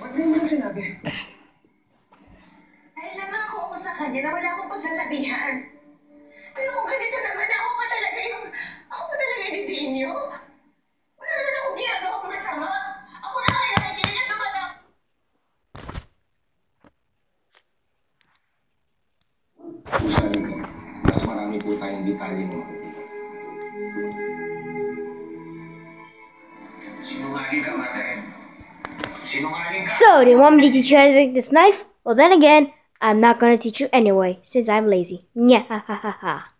Ba't di mo lang sinabi? Dahil nangako ako sa kanya na wala akong pagsasabihan. Pero kung ganito naman, ako pa talaga yung didiin niyo. Wala naman akong ginagawang masama. Ako na kayo nakikinig at tumatap. Usarin ko, mas marami po tayong detalye na makikita. Sinungaling ka, Margaret. Sinungaling ka! So, do you want me to teach you how to make this knife? Well, then again, I'm not gonna teach you anyway, since I'm lazy. Nya ha ha ha ha.